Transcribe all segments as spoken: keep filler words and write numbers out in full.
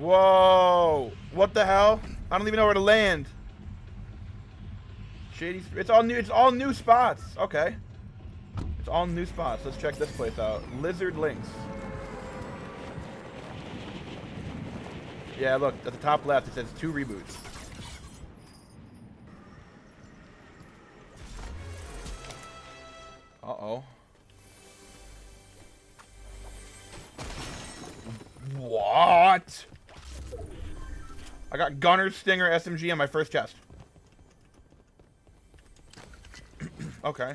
Whoa! What the hell? I don't even know where to land. Shady. It's all new. It's all new spots. Okay. It's all new spots. Let's check this place out. Lizard Links. Yeah, look at the top left. It says two reboots. Uh oh. What? I got Gunner, Stinger, S M G on my first chest. Okay.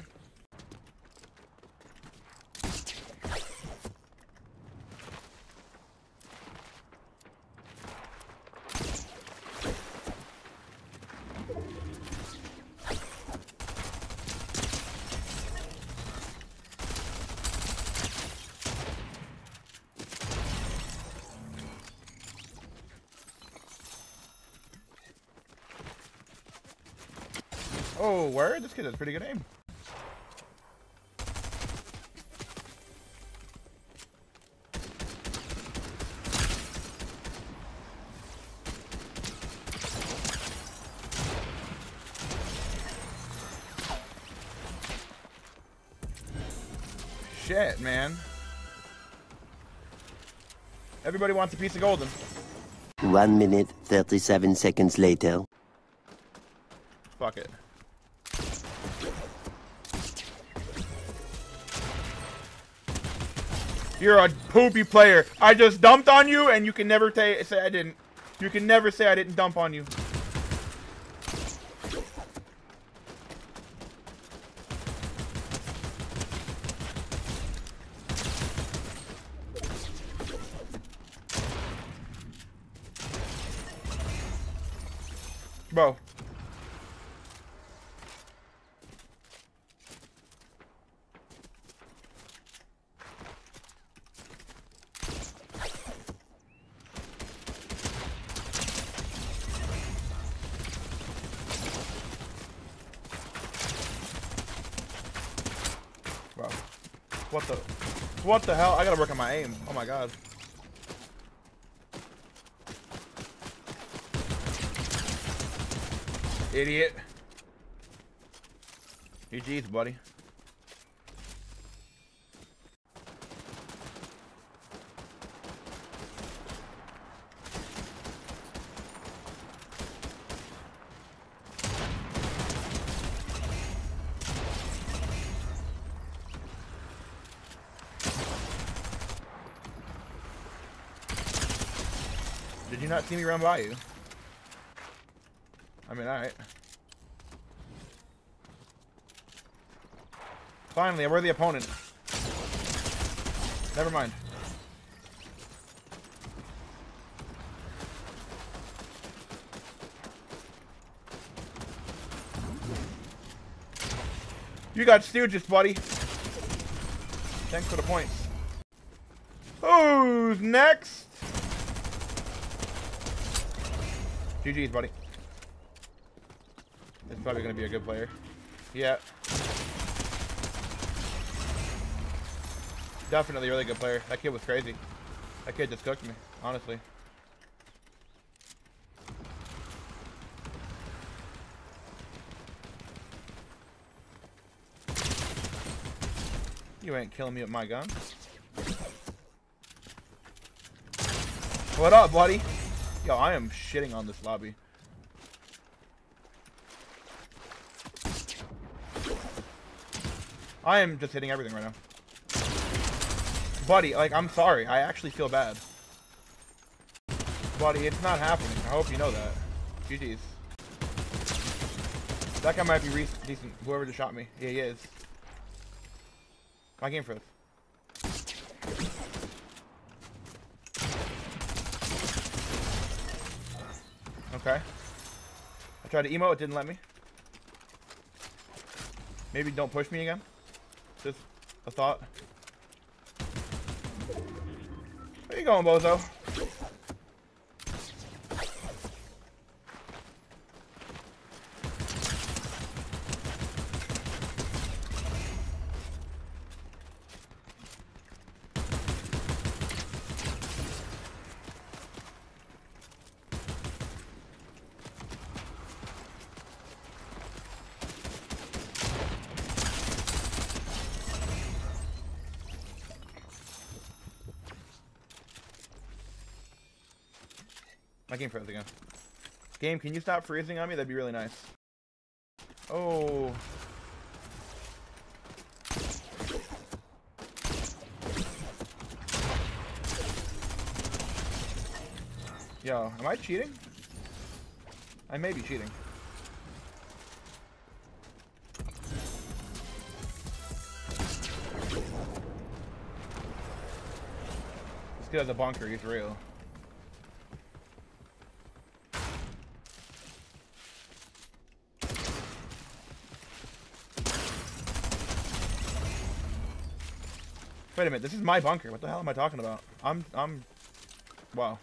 Oh, word? This kid has pretty good aim. Shit, man. Everybody wants a piece of golden. One minute, thirty-seven seconds later. Fuck it. You're a poopy player. I just dumped on you, and you can never say I didn't. You can never say I didn't dump on you. Bro. Bro. What the What the hell? I gotta work on my aim. Oh my god. Idiot. G G's, buddy. Did you not see me run by you? I mean, alright. Finally, we're the opponent. Never mind. You got stooges, buddy. Thanks for the points. Who's next? G G's, buddy. It's probably gonna be a good player. Yeah. Definitely a really good player. That kid was crazy. That kid just cooked me, honestly. You ain't killing me with my gun. What up, buddy? Yo, I am shitting on this lobby. I am just hitting everything right now. Buddy, like, I'm sorry. I actually feel bad. Buddy, it's not happening. I hope you know that. G G's. That guy might be decent. Whoever just shot me. Yeah, he is. My game for this. Okay. I tried to emo, it didn't let me. Maybe don't push me again. Just a thought. Where you going, bozo? My game froze again. Game, can you stop freezing on me? That'd be really nice. Oh. Yo, am I cheating? I may be cheating. This guy has a bunker, he's real. Wait a minute, this is my bunker. What the hell am I talking about? I'm, I'm, wow.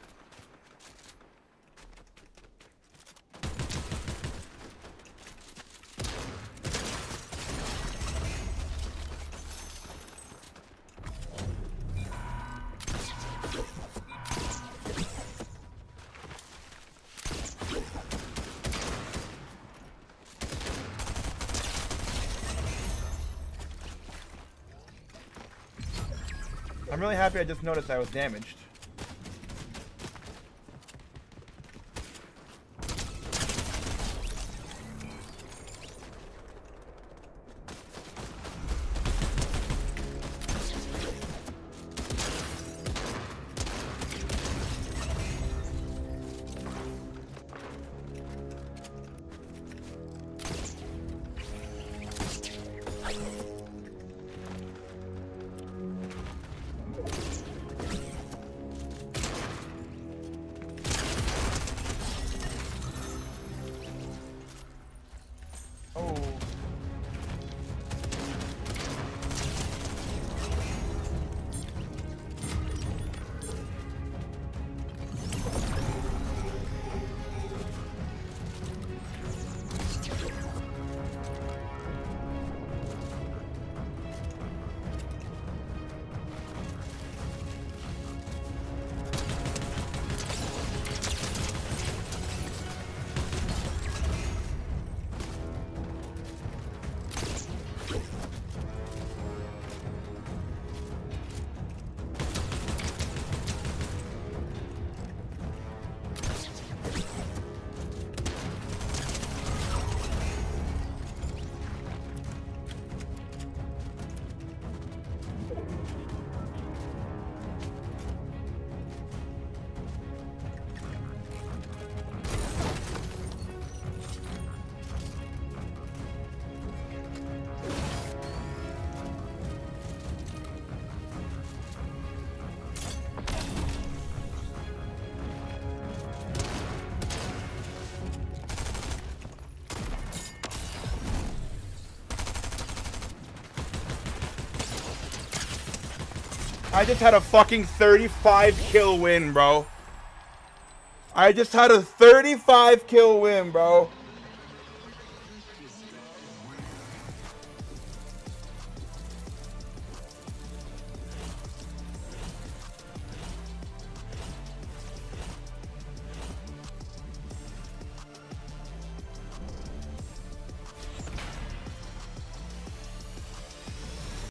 I'm really happy I just noticed I was damaged. I just had a fucking thirty-five kill win, bro. I just had a thirty-five kill win, bro.